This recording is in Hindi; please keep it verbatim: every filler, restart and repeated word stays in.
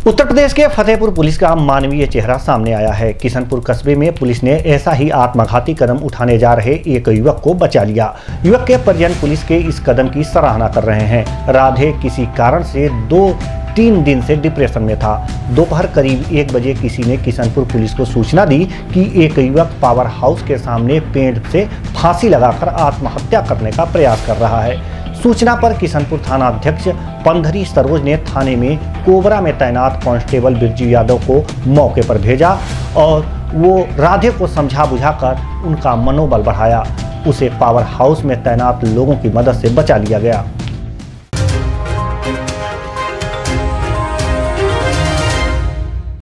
उत्तर प्रदेश के फतेहपुर पुलिस का मानवीय चेहरा सामने आया है। किशनपुर कस्बे में पुलिस ने ऐसा ही आत्मघाती कदम उठाने जा रहे एक युवक को बचा लिया। युवक के परिजन पुलिस के इस कदम की सराहना कर रहे हैं। राधे किसी कारण से दो तीन दिन से डिप्रेशन में था। दोपहर करीब एक बजे किसी ने किशनपुर पुलिस को सूचना दी कि एक युवक पावर हाउस के सामने पेड़ से फांसी लगाकर आत्महत्या करने का प्रयास कर रहा है। सूचना पर किशनपुर थाना अध्यक्ष पंधरी सरोज ने थाने में कोबरा में तैनात कांस्टेबल बिरजू यादव को मौके पर भेजा और वो राधे को समझा बुझाकर उनका मनोबल बढ़ाया। उसे पावर हाउस में तैनात लोगों की मदद से बचा लिया गया।